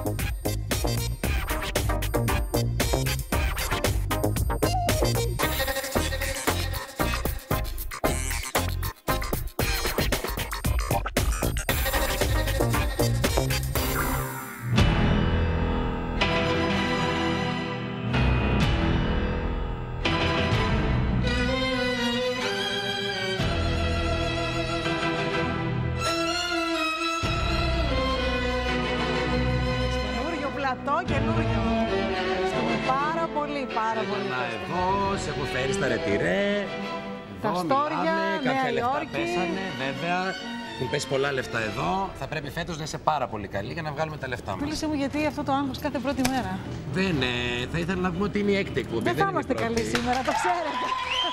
Καινούριο. Πάρα πολύ, πάρα πολύ. Εδώ σε έχω φέρει στα ρετυρέ. Τα Αστόρια, Νέα Υόρκη. Πέσανε, βέβαια. Μου πέσει πολλά λεφτά εδώ. Θα πρέπει φέτος να είσαι πάρα πολύ καλή για να βγάλουμε τα λεφτά μας. Φίλησε μου, γιατί αυτό το άγχος κάθε πρώτη μέρα. Δεν, θα ήθελα να πούμε ότι είναι η έκτη εκπομπή. Δεν θα είμαστε καλοί σήμερα, το ξέρετε.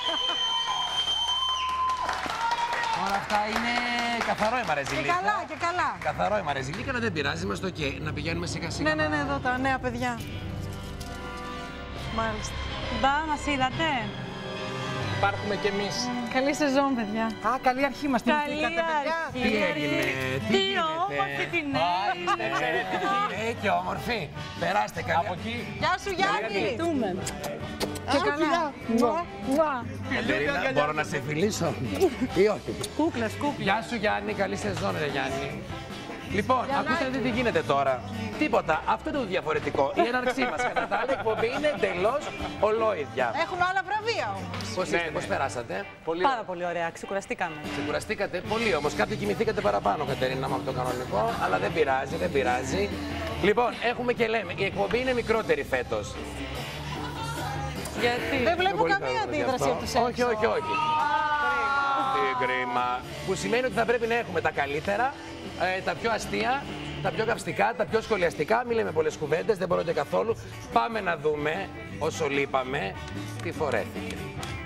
Όλα αυτά είναι καθαρό η μαρεζιλίκα. Και καλά, και καλά. Καθαρό η μαρεζιλίκα, αλλά δεν πειράζει, είμαστε οκ. Να πηγαίνουμε σιγά σιγά. Ναι, εδώ τα νέα παιδιά. Μάλιστα. Μπα, μας είδατε. Υπάρχουμε κι εμείς. Καλή σεζόν, παιδιά. Α, καλή αρχή μας. Καλή αρχή. Τι έγινε, τι όμορφη την είστε εξαιρετική και όμορφη. Περάστε καλή. Από εκεί. Γεια σου, Γιάννη. Και καλά. Κατερίνα, μπορώ να σε φιλήσω ή όχι? Κούκλες, κούκλες. Γεια σου Γιάννη, καλή σεζόν ρε Γιάννη. Λοιπόν, ακούστε τι γίνεται τώρα. Τίποτα, αυτό είναι το διαφορετικό. Η έναρξή μας κατά τα άλλα εκπομπή είναι εντελώς ολόιδια. Έχουν άλλα βραβεία όμως. Πώς είστε, πώς περάσατε? Πάρα πολύ ωραία, ξεκουραστήκαμε. Ξεκουραστήκατε πολύ όμως. Κάποιοι κοιμηθήκατε παραπάνω, Κατερίνα, από το κανονικό. Αλλά δεν πειράζει, δεν πειράζει. Λοιπόν, έχουμε και λέμε, η εκπομπή είναι μικρότερη φέτος. Γιατί? Δεν βλέπω καμία αντίδραση από τους έξω. Όχι. Τι κρίμα. Που σημαίνει ότι θα πρέπει να έχουμε τα καλύτερα, τα πιο αστεία, τα πιο καυστικά, τα πιο σχολιαστικά. Μην λέμε πολλές κουβέντες, δεν μπορώ και καθόλου. Πάμε να δούμε, όσο λείπαμε, τι φορέθηκε.